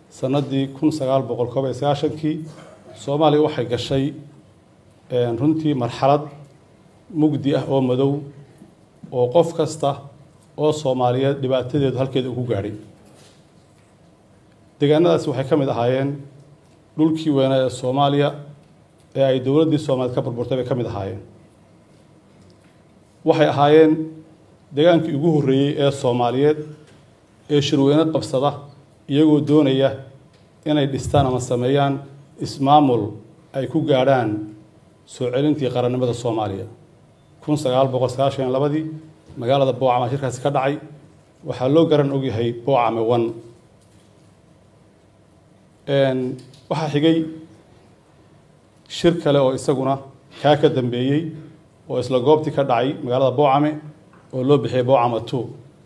sanadii 1991kii Soomaaliya waxay gashay runtii marxalad mugdi ah oo madow oo qof kasta oo Soomaaliyeed dhibaatadeedu halkeeda ugu gaaray deegaanadaas waxay kamid ahaayeen dhulkii weynaa ee Soomaaliya ee ay dawladda Soomaaliyeed ka burburtay kamid ahaayeen waxay ahaayeen deegaankii ugu horeeyay ee Soomaaliyeed ee shirweyne qabsada iyagoo doonaya inay dhistaan ama sameeyaan ismaamul ay ku gaaraan soo celintii qarannimada Soomaaliya 1992 magaalada Boocama shirkaasi ka dhacay waxa loo garan og yahay Boocama 1 waxa xigay shir kale oo isaguna ka dambeeyay oo isla goobtii ka dhacay magaalada Boocama oo loo bixiyay Boocama 2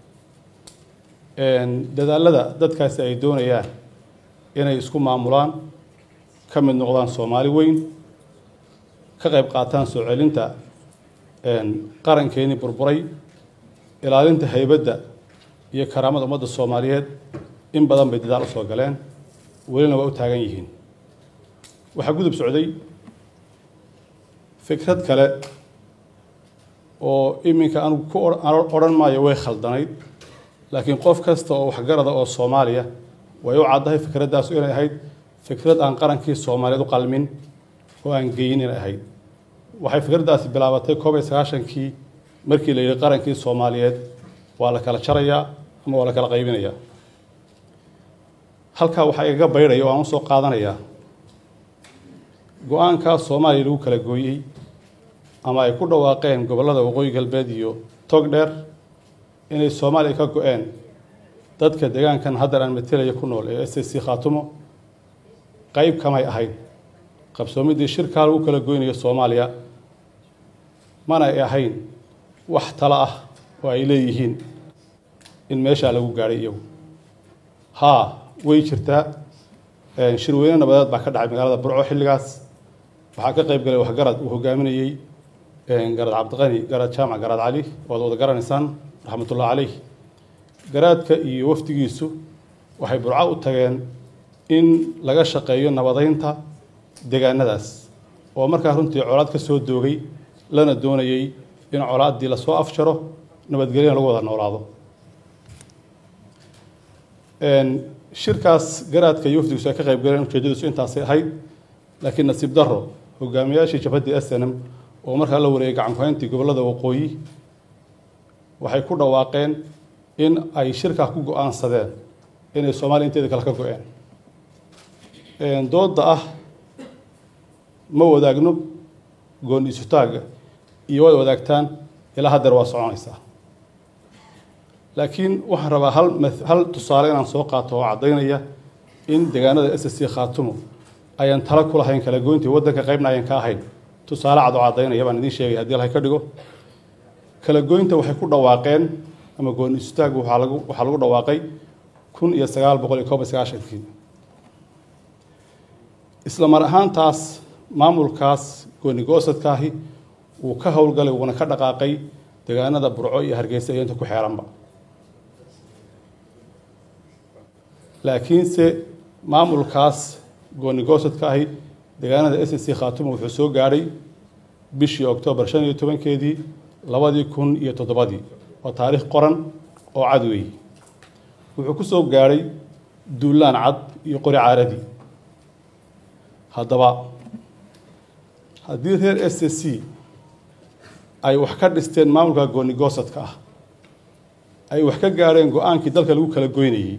dadaalada dadkaasi ay doonayaan inay isku maamulaan ka mid noqdaan Soomaali weyn ka qayb qaataan soo celinta qarankeeni burburay ilaalinta haybadda iyo karaamada ummadda Soomaaliyeed in badan bay dadaal u soo galeen welina waa u taagan yihiin waxa gudub socday fikrad kale oo iminka aan ku oran maayo way khaldanayd laakiin qof kasta oo wax garada oo Soomaaliya way u caddahay fikradaas inay ahayd fikrad aan qarankii Soomaaliyeed u qalmin oo aan geeynin ahayd waxay fikradaasi bilaabatay 1990kii markii la yiri qarankii Soomaaliyeed waa la kala jarayaa ama waa la kala qaybinayaa halka waxa iga bayray oo aan soo qaadanayaa go'aanka Soomaaliya lagu kala gooyay ama ay ku dhawaaqeen gobolada waqooyi galbeed iyo Togdheer inay Soomaaliya ka go'een dadka deegaankan hadda aan metelaya ku nool ee SSC Khaatumo qayb kamay ahayn qabsoomidii shirka lagu kala gooynayo Soomaaliya mana ay ahayn wax tala ah oo ay leeyihiin in meesha lagu gaaray iyagu way jirtaa shirweyne nabadeed baa ka dhacay magaalada Burco xilligaas waxa ka qayb galay waxgarad uu hogaaminayay garad Cabdiqani garad Jaamac garad Cali oo wada garanaysaan raxmatullahi alayhi garaadka iyo wafdigiisu waxay Burco u tageen in laga shaqeeyo nabadeynta deegaanadaas oo markaa runtii colaad ka soo doogay lana doonayay in colaadii la soo afjaro nabadgelyo lagu wada noolaado shirkaas garaadka iyo wafdigiisu ay ka qayb galeen ujeedadiisu intaas ahayd laakiin nasiib darro hogaamiyaashii jabhadii SNM oo markaa la wareegay gacan ku hayntii gobolada waqooyi waxay ku dhawaaqeen in ay shirka ku go'aansadeen inay Soomaaliya inteeda kala ka go'een dooda ah ma wadaagno goon isutaaga iyo wada wadaagtaan ilaa hadda waa soconaysaa laakiin waxaan rabaa hal tusaale inaan soo qaato oo cadeynaya in deegaanada SSC Khaatumo ayaan tala ku lahayn kala goyntii wadanka qaybna ayaan ka ahayn tusaale cad oo cadeynaya baan idin sheegay haddii la ka dhigo kala goynta waxay ku dhawaaqeen ama goon istaagu waxa lagu dhawaaqay 1991kii isla mar ahaantaas maamulkaas gooni goosadkaahi uu ka howlgalay wana ka dhaqaaqay deegaanada Burco iyo Hargeysa iyo inta ku xeeranba laakiinse maamulkaas gooni goosadkaahi deegaanada SSC Khaatumo wuxuu soo gaaray bishii Oktoobar 15keedii 2007 oo taariikh qoran oo cad weey wuxuu ku soo gaaray duulaan cad iyo qori caaradi haddaba haddii reer SSC ay wax ka dhisteen maamulka gooni goosadka ah ay wax ka gaareen go'aankii dalka lagu kala goynayay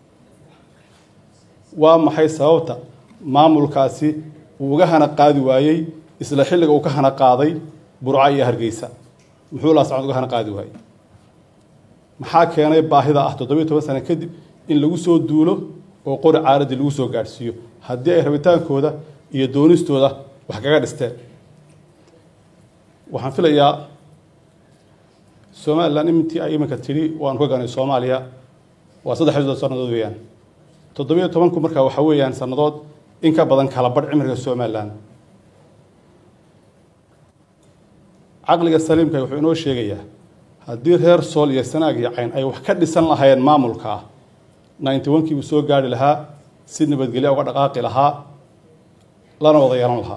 waa maxay sababta maamulkaasi uu uga hana qaadi waayay isla xilliga uu ka hana qaaday Burco iyo Hargeysa muxuu la socod uga hana qaadi waayay maxaa keenay baahida ah 17 sano kadib in lagu soo duulo oo qori caaradi lagu soo gaarsiiyo haddii ay rabitaankooda iyo doonistooda wax kaga dhisteen waxaan filayaa Soomaaliland intii ay iminka tiri waan ku ganay Soomaaliya waa 3 sanadood weeyaan 17 markaa waxa weeyaan sanadood in ka badan kala badh cimriga Soomaaliland aqliga saliimka wuxuu inoo sheegayaa haddii reer Sool iyo Sanaag iyo Cayn ay wax ka dhisan lahaayeen maamulka 91kii uu soo gaari lahaa si nabadgelyo uga dhaqaaqi lahaa lana wada yeelan lahaa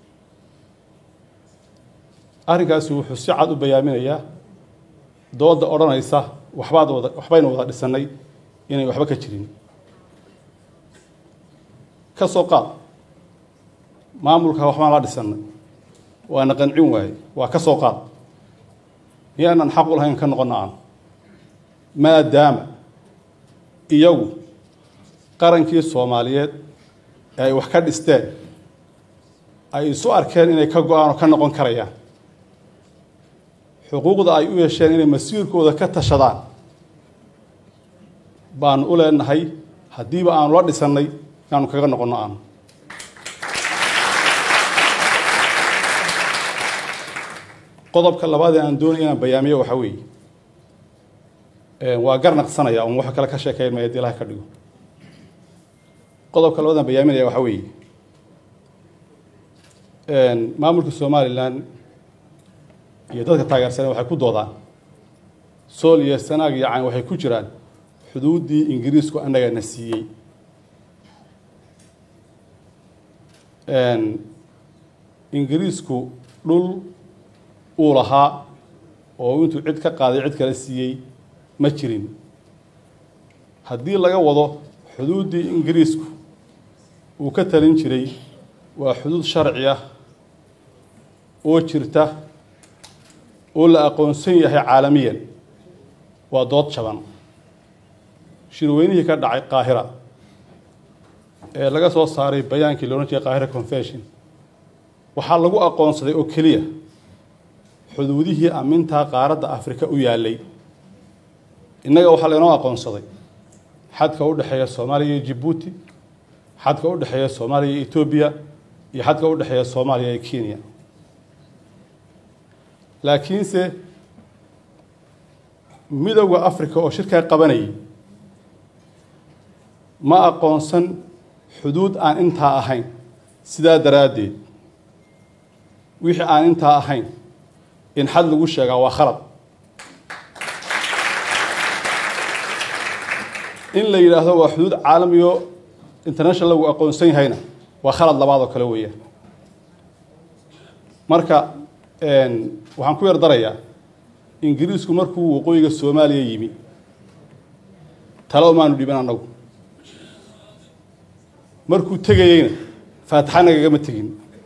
arrinkaasi wuxuu si cad u bayaaminayaa dooda odhanaysa waxbaynu wada dhisannay inay waxba ka jirin ka soo qaad maamulka waxbaan la dhisannay waana qancin waaye waa ka soo qaad miyaanan xaq u lahayn ka noqonna aan maadaama iyagu qarankii Soomaaliyeed ay wax ka dhisteen ay isu arkeen inay ka go'aan oo ka noqon karayaan xuquuqda ay u yeesheen inay masiirkooda ka tashadaan baan u leenahay haddiiba aan la dhisannay inaanu kaga noqonno aan qodobka labaad ee aan doonay inaan bayaamiyo waxa weeye waa garnaqsanaya oo wax kale ka sheekeyn ma Ilaahay ka dhigo qodobka labaad aan bayaaminaya waxa weeye maamulka Somaliland iyo dadka taageersan waxay ku doodaan sool iyo sanaag iyo caan waxay ku jiraan xuduudii Ingiriisku anaga na siiyay Ingiriisku dhul uu lahaa oo intuu cid ka qaaday cid kale siiyay ma jirin haddii laga wado xuduudii Ingiriisku uu ka talin jiray waa xuduud sharci ah oo jirta oo la aqoonsan yahay caalamiyan waa dood jaban shirweynihii ka dhacay Qaahira ee laga soo saaray bayaankii loo jeeday Qaahira Convention waxaa lagu aqoonsaday oo kaliya xuduudihii aminta qaaradda Afrika u yaalay innaga waxa la inoo aqoonsaday xadka u dhaxeeya Soomaaliya iyo Djibouti xadka u dhaxeeya Soomaaliya iyo Ethiopia iyo xadka u dhaxeeya Soomaaliya iyo Kenya laakiinse midowga Afrika oo shirka qabanayay ma aqoonsan xuduud aan intaa ahayn sidaa daraadeed wixii aan intaa ahayn in xad lagu sheegaa waa khalad in la yiraahdo waa xuduud caalami oo international lagu aqoonsan yahayna waa khalad labaad oo kale weeyaan marka waxaan ku yar darayaa Ingiriisku markuu waqooyiga Soomaaliya yimi talo maanu dhiban anagu markuu tagayayna faataxana gama tagin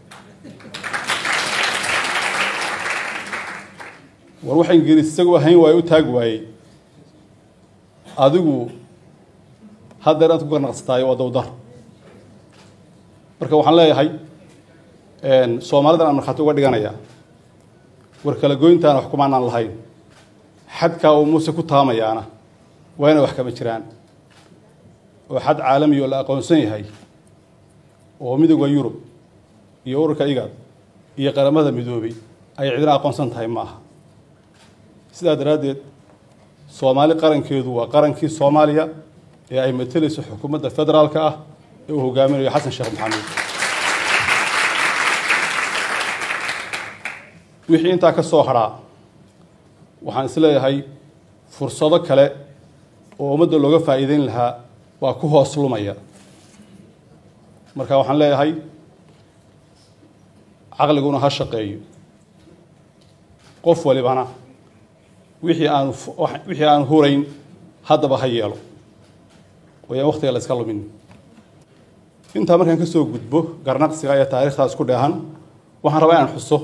war waxa Ingiriis isagu hayn way u taag waayay adigu hadda aad ku ganacsataa oo dawdar marka waxaan leeyahay Soomaalida aan marxad uga dhiganaya war kala goyntaan wax kuma aan lahayn xadka oo Muuse ku taamayaana wayna wax kama jiraan oo xad caalami oo la aqoonsan yahay oo midowga Yurub iyo ururka IGAD iyo qaramada midoobay ay cidina aqoonsan tahay ma aha sidaa daraadeed Soomaali qarankeedu waa qarankii Soomaaliya ee ay matalayso xukuumadda federaalka ah ee uu hogaaminayo Xasan Sheekh Maxamed wixii inta ka soo haraa waxaan isleeyahay fursado kale oo ummadda looga faa'iideyn lahaa waa ku hoos lumaya marka waxaan leeyahay aqliguna ha shaqeeyo qof walibana wixii aan hurayn haddaba ha yeelo ويا وقت يلا إسكالو مني. أنت أمريكا كسو جدبو قرناق سجايا تاريخ تاس كلهان وحنا ربعنا نحسه.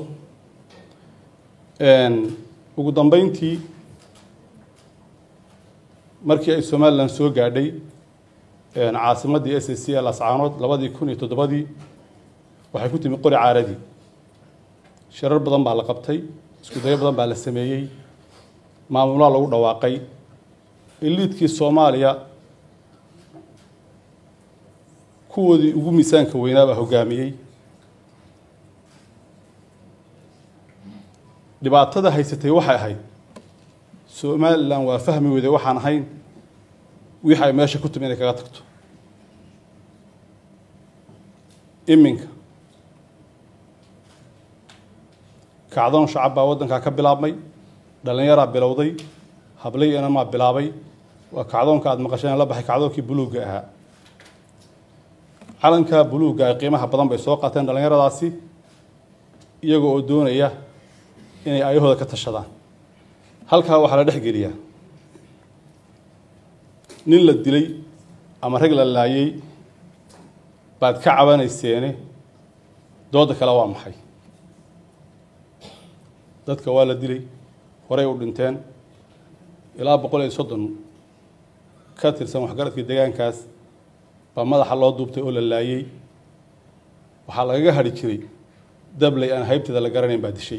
وقدام بينتي مركي السومال لنسوق قاعدي عاصمة دي SSC الأسعانات لبادي يكون يتدبادي وحيكون من قرى عاردي. شرر بدن على قبتي سكودية بدن على السمايي معمولا لو رواقي اللي تكي الصوماليا kuwoodii ugu miisaanka weynaaba hogaamiyay dhibaatada haysatay waxay ahayd Soomaaliland waa fahmi weeday waxaan ahayn wixii ay meesha ku timid kaga tagto iminka kacdoon shacab baa wadanka ka bilaabmay dhalinyaro bilowday hablayna ma bilaabay waa kacdoonka aad maqasheen la baxay kacdoonkii buluuga ahaa calanka buluugga ay qiimaha badan bay soo qaateen dhallinyaradaasi iyaga oo doonaya inay ayahooda ka tashadaan halkaa waxaa la dhex geliyaa nin la dilay ama rag la laayay baad ka cabanayseene dooda kale waa maxay dadka waa la dilay horey u dhinteen ilaa 130 ka tirsan waxgaradkii deegaankaas baa madaxa loo duubtay oo la laayay waxaa lagaga hadhi jiray dabley aan haybteeda la garanayn baa dishay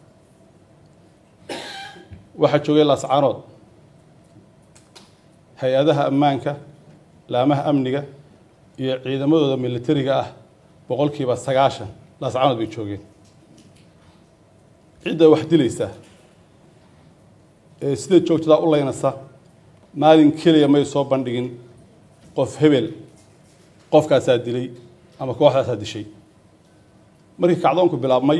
waxaa joogay laascaanood hay-adaha ammaanka laamaha amniga iyo ciidamadooda militariga ah 90% laascaanood bay joogeen cidda wax dilaysa ee sida joogtada u leynaysa maalin kaliya may soo bandhigin qof hebel qofkaasaa dilay ama kooxdaasaa dishay markii kacdoonku bilaabmay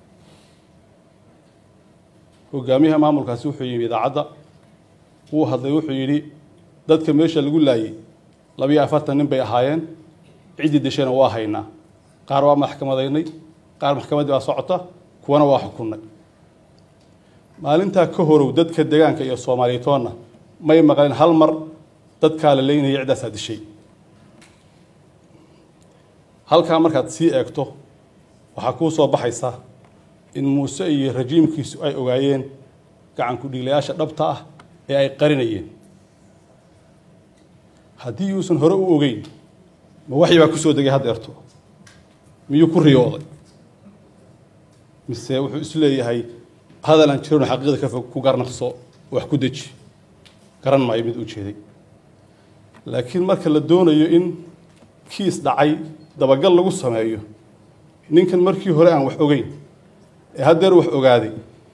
hogaamiyaha maamulkaasi wuxuu yimi idaacadda wuu hadlay wuxuu yidhi dadka meesha lagu laayay 42 nin bay ahaayeen ciddii dishayna waa haynaa qaar waa maxkamadaynay qaar maxkamaddii baa socota kuwana waa xukunnay maalintaa ka horow dadka deegaanka iyo Soomaaliyeedna may maqleen hal mar dadka la leeynayay ciddaasaa dishay halkaa markaad sii eegto waxaa kuu soo baxaysa in muuse iyo rajiimkiisu ay ogaayeen gacan ku dhiiglayaasha dhabta ah ee ay qarinayeen haddii uusan hore u ogeyn ma waxii baa ku soo degay haddeerto miyuu ku riyooday mise wuxuu is leeyahay hadalan jirno xaqiiqada ka fog ku garnaqso wax ku deji garan maayo mid u jeeday laakiin marka la doonayo in kiis dhacay dabagal lagu sameeyo ninkan markii hore aan wax ogeyn ee haddeer wax ogaaday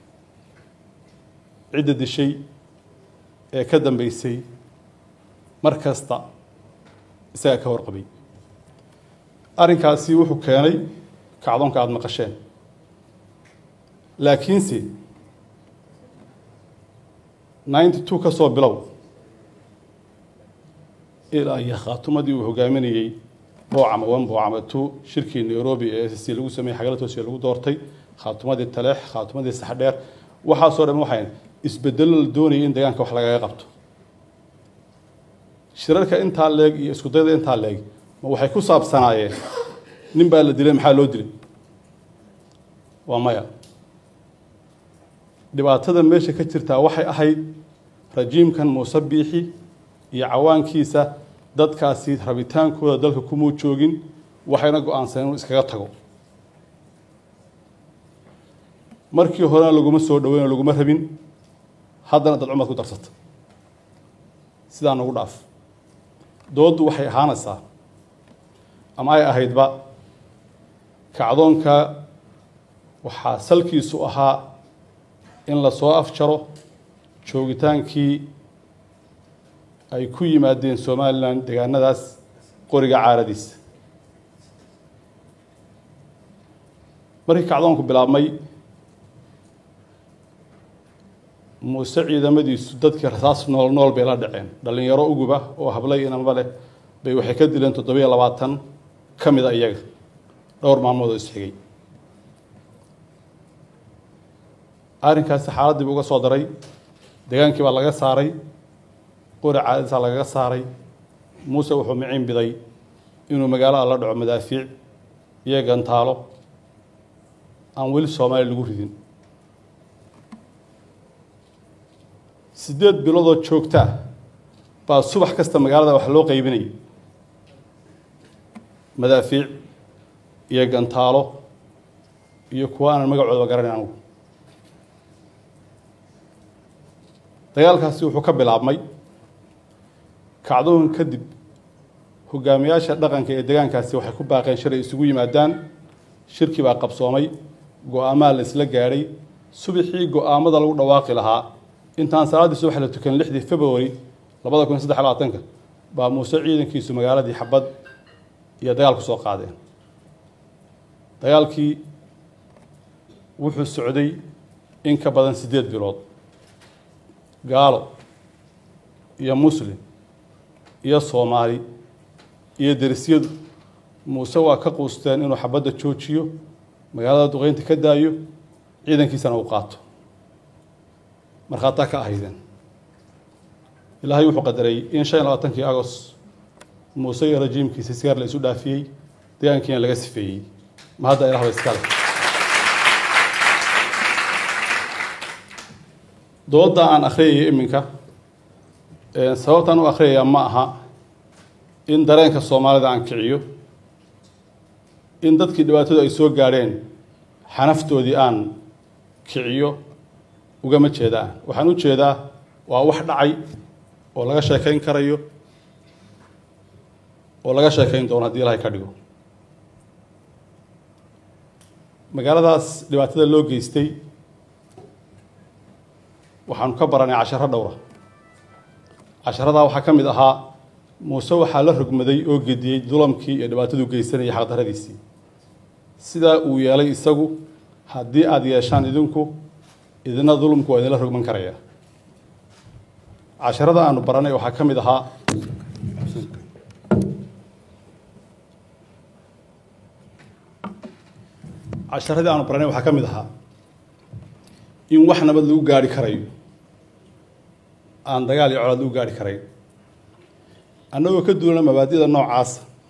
cidda dishay ee ka dambeysay mar kasta isaga ka warqabay arrinkaasi wuxuu keenay kacdoonka aad maqasheen laakiinse 92 ka soo bilow ilaa iyo khaatumadii uu hogaaminayay boocama 1 boocama 2 shirkii Nairobi ee SSC lagu sameeyay xagala toos lagu doortay khaatumadii taleex khaatumadii saxdheer waxa soo dhan waxay isbedel la doonayay in deegaanka wax laga qabto shirarka inta leeg iyo isku dayda inta leeg ma waxay ku saabsanaayeen nin baa la dilay maxaa loo dilay waa maya dhibaatada meesha ka jirta waxay ahayd rajiimkan Muuse Biixi iyo cawaankiisa dadkaasi rabitaankooda dalka kuma joogin waxayna go'aansadeen inuu iskaga tago markii hore laguma soo dhaweyn laguma rabin haddana dad umad ku darsata sidaan ugu dhaaf doodu waxay ahaanaysaa ama ay ahaydba kacdoonka waxaa salkiisu ahaa in la soo afjaro joogitaankii ay ku yimaadeen Soomaaliland deegaanadaas qoriga caaradiisa markii kacdoonku bilaabmay muuse ciidamadiisu dadkii rasaas nool bay la dhaceen dhalinyaro uguba oo hablay inanba leh bay waxay ka dileen 720 kamid ah iyaga dhowr maalmood oo isxigay arrinkaasi xaaladii uga soo daray deegaankii baa laga saaray qori caadisa laga saaray muuse wuxuu miciin biday inuu magaalada la dhaco madaafiic iyo gantaalo aan weli Soomaali lagu ridin 8 bilood joogta baa subax kasta magaalada wax loo qaybinay madaafiic iyo gantaalo iyo kuwa aan magacooda garanayno dagaalkaasi wuxuu ka bilaabmay kacdoon kadib hogaamiyaasha dhaqanka ee deegaankaasi waxay ku baaqeen shir ay isugu yimaadaan shirki baa qabsoomay go'aamaha la isla gaaray subaxii go'aamada lagu dhawaaqi lahaa intaan salaadii subax la tukan 6 February 2023 baa muuse ciidankiisu magaaladii xabad iyo dagaal ku soo qaadeen dagaalkii wuxuu socday in ka badan 8 bilood gaalo iyo muslim iyo Soomaali iyo darisyadu muuse waa ka quusteen inuu xabadda joojiyo magaalada duqeynta ka daayo ciidankiisana uu qaato markhaataa ka ahaydeen ilaahay wuxuu qadaray in 25 Agost muuse iyo rajiimkiisa sigaar la isu dhaafiyey deegaankiina laga sifeeyey ma hadda ilaah iskale dooda aan akhriyay iminka sababtan u akhriyay ma aha in dareenka Soomaalida aan kiciyo in dadkii dhibaatadu ay soo gaareen xanaftoodii aan kiciyo ugama jeedaan waxaan u jeedaa waa wax dhacay oo laga sheekayn karayo oo laga sheekayn doono haddii Ilaahay ka dhigo magaaladaas dhibaatada loo geystay waxaan ka baranay casharo dhowr ah casharada waxa ka mid ahaa muuse waxa la rugmaday oo gediyay dulamkii iyo dhibaatadu geysanay xaq daradiisii sida uu yeelay isagu haddii aad yeeshaan idinku idina dulumku waa idinla rugman karaya casharada aanu baranay waxa ka mid ahaa casharadii aanu baranay waxa ka mid ahaa in wax nabad lagu gaari karayo aan dagaal iyo colaad lagu gaari karayn annagoo ka duulana mabaadi'da noocaas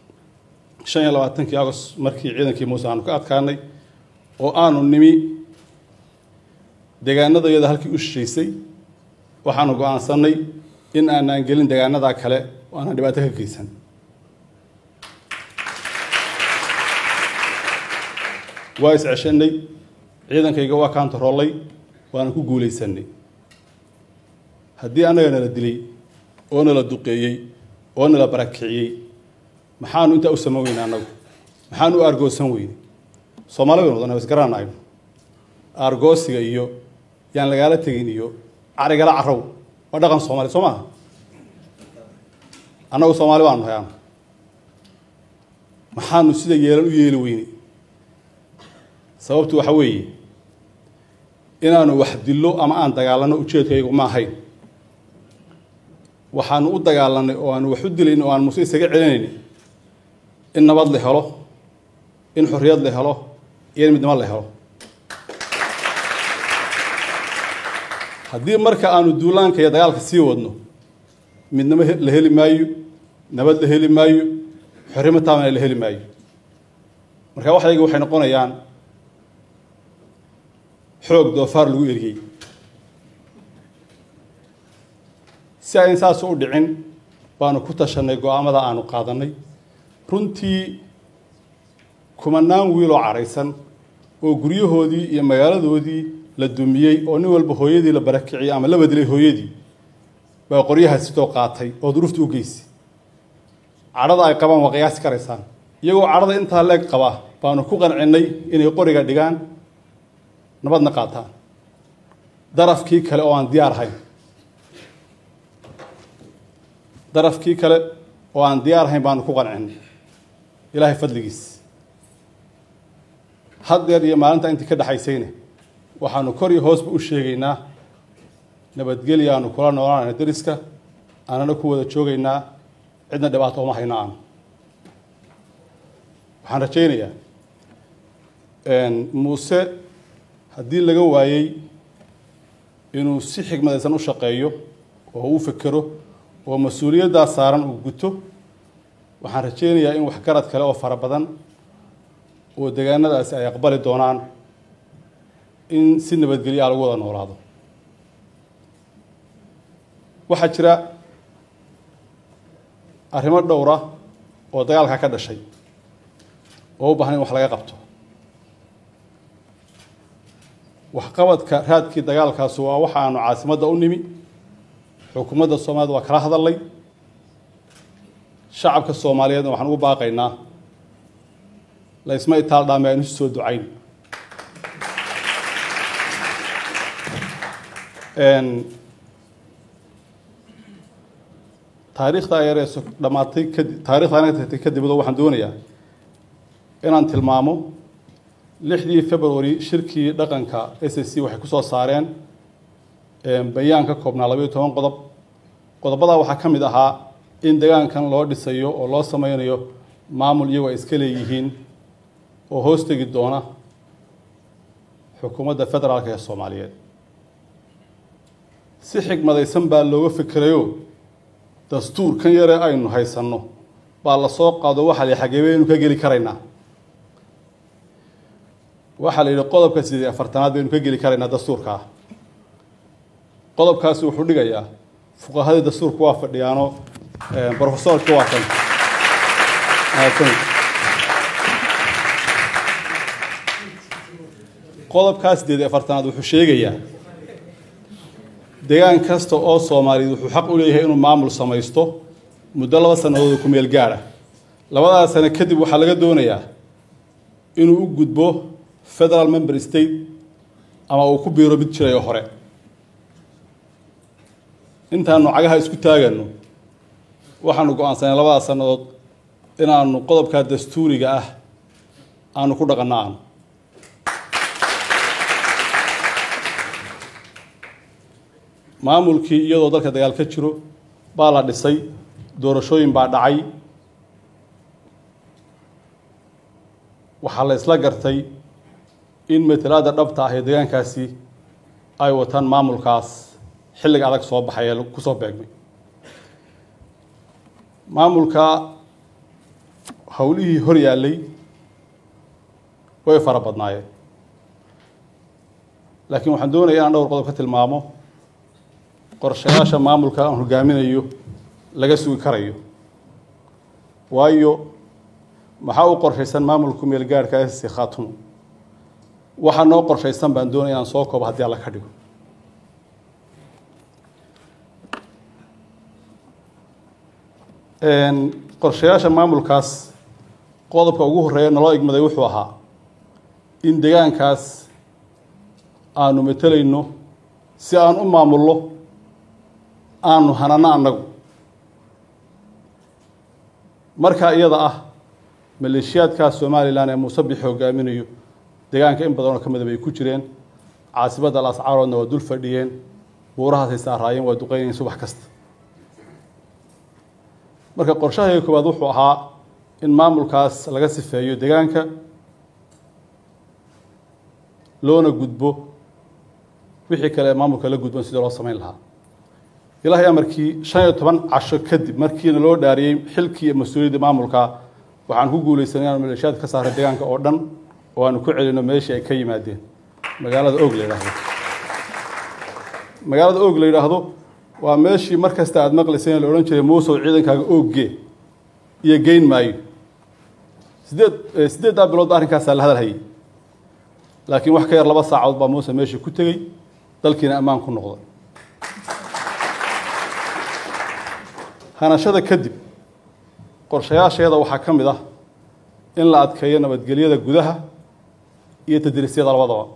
25 Agost markii ciidankii muuse aanu ka adkaanay oo aanu nimi deegaanadayada halkii u shisheysay waxaanu go'aansanay in aanan gelin deegaanada kale oo aan dhibaato ka geysan waa isceshanay ciidankayga waa kaantaroolay waana ku guuleysanay haddii annagana la dilay oo nala duqeeyey oo nala barakiciyey maxaanu inta u sameeynaa anagu maxaanu argoosan weynay Soomaalidu wadana isgaranayo argoosiga iyo yaan lagala tagin iyo arigala carrow waa dhaqan Soomaali Soomaa anagu Soomaali baan hayaan maxaanu sida yeelan u yeeli weynay sababtu waxa weeye inaanu wax dilo ama aan dagaalano ujeedkaygu ma ahayn waxaanu u dagaalanay oo aan wax u dilayn oo aan muuse isaga celinaynin in nabad la helo in xorriyad la helo iyo midnimo la helo haddii marka aanu duulaanka iyo dagaalka sii wadno midnimo la heli maayo nabad la heli maayo xorriyad taamana la heli maayo marka waxayga waxay noqonayaan xoog doofaar lagu eriyay si ay insaas u dhicin baanu ku tashanay go'aamada aanu qaadanay runtii kumanaan wiil oo caraysan oo guryahoodii iyo magaaladoodii la dumiyay oo nin walba hooyadii la barakiciyay ama la badilay hooyadii baa qoryaha sitoo qaatay oo duruufta u geysay carada ay qabaan waa qiyaas karaysaan iyagoo carada intaa leeg qaba baanu ku qancinay inay qoriga dhigaan nabadna qaataan darafkii kale oo aan diyaar ahayn darafkii kale oo aan diyaar ahayn baanu ku qancinay ilaahay fadligiis haddeer iyo maalinta intii ka dhaxaysayna waxaanu kor iyo hoosba u sheegaynaa nabadgelyaanu kula noolaanayna dariska aanana ku wada joogaynaa cidna dhibaato uma hayno aan waxaan rajaynayaa muuse haddii laga waayey inuu si xigmadaysan u shaqeeyo oo uu fikiro oo mas'uuliyadda saaran uu guto waxaan rajaynayaa in wax garad kale oo fara badan oo deegaanadaasi ay aqbali doonaan in si nabadgelyo lagu wada noolaado waxaa jira arrimo dhowr ah oo dagaalka ka dhashay oo u baahan in wax laga qabto waxqabadka raadkii dagaalkaas waa waxa aanu caasimadda u nimi xukuumadda Soomaaliya waa kala hadalay shacabka Soomaaliyeed waxaan ugu baaqaynaa la isma itaal dhaameen isu soo ducayn taariikhda yareeso dhamaatay kadib waxaan doonayaa inaan tilmaamo 6 February shirkii dhaqanka SSC waxay ku soo saareen bayaan ka koobnaa 12 qodob qodobada waxaa ka mid ahaa in deegaankan loo dhisayo oo loo sameeyo maamul iyagu ay iska leeyihiin oo hoos tegi doona xukuumadda federaalka ee Soomaaliyeed si xigmadaysan baa looga fikirayo dastuurkan yare aynu haysanno baa la soo qaado waxa la xageeyay ka geli karaynaa waxa la yiri qodobka 40aad baynu ka geli karaynaa dastuurka qodobkaasi wuxuu dhigayaa fuqahada dastuurku waa fadhiyaano professorka waa kan qodobkaas 40aad wuxuu sheegayaa deegaan kasta oo Soomaaliyeed wuxuu xaq u leeyahay inuu maamul samaysto muddo 2 sanadood ku meel gaar ah labadaas sano kadib waxa laga doonayaa inuu u gudbo federal member state ama uu ku biiro mid jiray hore intaanu cagaha isku taagano waxaanu go'aansanay labadaas sanadood inaanu qodobka dastuuriga ah aanu ku dhaqanaan maamulkii iyadoo dalka dagaal ka jiro baa la dhisay doorashooyin baa dhacay waxa la isla gartay in matalaada dhabta ah ee deegaankaasi ay wataan maamulkaas xilliga adag soo baxay ku soo beegmay maamulka hawlihii hor yaalay way fara badnaayeen laakiin waxaan doonayaa inaan dhowr qodob ka tilmaamo qorshayaasha maamulka aan hogaaminayo laga sugi karayo waayo maxaa u qorshaysan maamulku meel gaarka ah si khaatumo waxa noo qorshaysan baan doonayaa inaan soo koobo haddii alla ka dhigo qorshayaasha maamulkaas qodobka ugu horeeya naloo igmaday wuxuu ahaa in deegaankaas aanu matalayno si aan u maamulno aanu hanana annagu marka iyada ah maleeshiyaadka Soomaaliland ee Muusabix hogaaminayo deegaanka in badan oo kamid ah ay ku jireen caasimadda Laascaanoodna waa dul fadhiyeen buurahaas ay saaraayeen waa duqeynayeen subax kasta marka qorshaha koowaad wuxuu ahaa in maamulkaas laga sifeeyo deegaanka loona gudbo wixii kale maamulka la gudban sidoo loo sameyn lahaa ilaahay amarkii 15 casho kadib markiina loo dhaariyay xilkii mas'uuliyadda maamulka waxaan ku guuleysanay inaan maleeshiyaad ka saaray deegaanka oo dhan oo aan ku celino meeshii ay ka yimaadeen magaalada Og la yiraahdo magaalada Og la yiraahdo waa meeshii markasta aad maqlayseen la oran jiray Muusow ciidankaaga Ogge iyo geyn maayo sideed bilood arrinkaas la hadalhay laakiin wax ka yar 2 saacadood baa Muusow meeshii ku tagay dalkiina ammaan ku noqday hanashada kadib qorshayaasheeda waxaa ka mid ah in la adkeeyo nabadgelyada gudaha iyo tadriisyada labadaba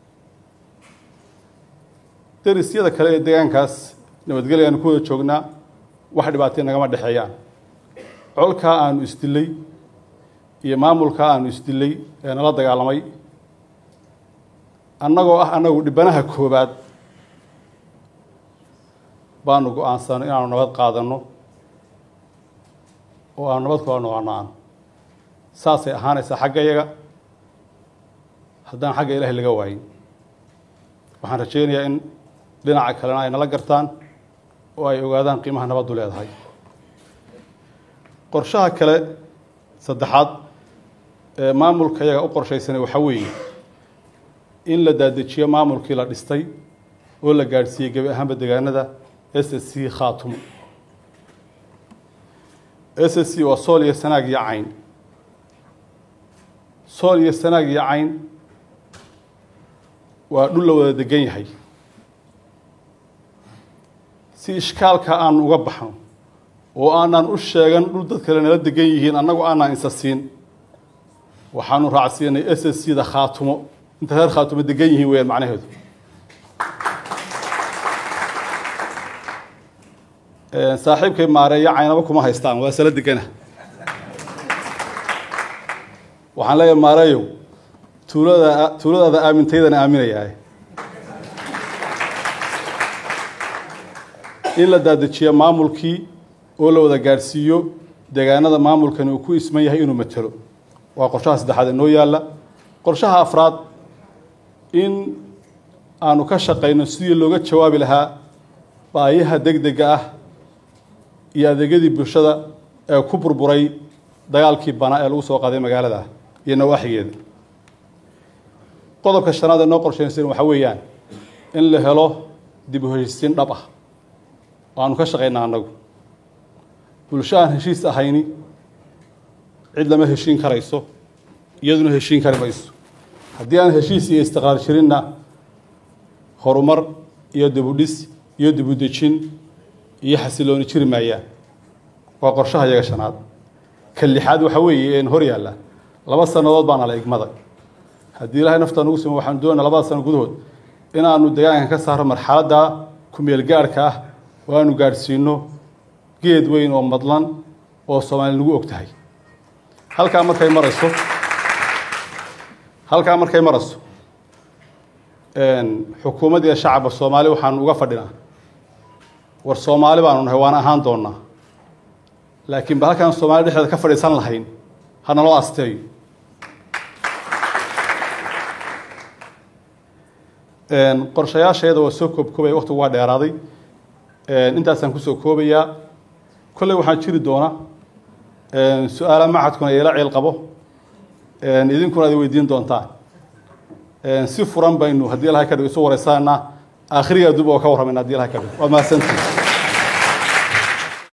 tadriisyada kale ee deegaankaas nabadgelyada ku wada joognaa wax dhibaato nagama dhaxeeyaan colka aanu isdilay iyo maamulka aanu isdilay ee nala dagaalamay annagoo ah anagu dhibanaha koobaad baanu go'aansan inaanu nabad qaadano oo aan nabad ku noqonaan saasay ahaanaysa xagga iyaga haddaan xagga Ilaahay laga waayin waxaan rajaynayaa in dhinaca kalena ay nala gartaan oo ay ogaadaan qiimaha nabaddu leedahay qorshaha kale saddexaad ee maamulka iyaga u qorshaysanay waxa weeye in la daadajiyo maamulkii la dhistay oo la gaarsiiyay gabi ahaanba deegaanada SSC Khaatumo SSC waa Sool iyo Sanaag iyo Cayn Sool iyo Sanaag iyo Cayn waa dhul la wada degan yahay si iskaalka aan uga baxno oo aanan u sheegan dhul dad kale nala degan yihiin annagu aanan insasiin waxaanu raacsiinay SSC da Khaatumo inta reer Khaatumo degan yihiin weeyaan macnaheedu saaxiibkay maareeya caynaba kuma haystaan waa sala degana waxaan leeyahay maareeyo tuulada aamintaydana aaminayaa in la daadajiyo maamulkii oo la wada gaarsiiyo deegaanada maamulkani uu ku isman yahay inuu matalo waa qorshaha saddexaad ee noo yaalla qorshaha afraad in aanu ka shaqayno sidii looga jawaabi lahaa baahiyaha degdega ah iyo adeegyadii bulshada ee ku burburay dagaalkii banaa ee lagu soo qaaday magaalada iyo nawaaxigeeda qodobka shanaad ee noo qorshaysan waxa weeyaan in la helo dib u heshiisiin dhab ah oo aanu ka shaqaynaa annagu bulsho aan heshiis ahayni cid lama heshiin karayso iyaduna heshiin kari mayso haddii aan heshiis iyo istiqraar jirinna horumar iyo dibudhis iyo dibudejin iyo xasilooni jiri maayaan waa qorshaha iyaga shanaad ka lixaad waxa weeye in hor yaalla 2 sannadood baana la igmada haddii ilaahay nafta nagu simo waxaan doonaynaa 2 sano gudahood in aanu deegaanka ka saaro marxaladda ku meel gaarka ah oo aanu gaarsiino geed weyn oo madlan oo Soomaali lagu ogtahay halka markay marayso xukuumadda iyo shacabka Soomaali waxaan uga fadhinaa war Soomaali baanu nahay waan ahaan doonaa laakiin halkaan Soomaali dhexdeeda ka fadhiisan lahayn hana loo asteeyo qorshayaasheeda waa soo koobay waqti waa dheeraaday intaasaan ku soo koobayaa kulli waxaan jiri doonaa su'aalo macadkuna ila ceel qabo idinkuna ay weydiin doontaan si furan baynu haddii Ilaahay ka dhigo soo wareysaana aakhiriga dib oo ka warramayna haddii Ilaahay ka dhigo waa mahadsantihiin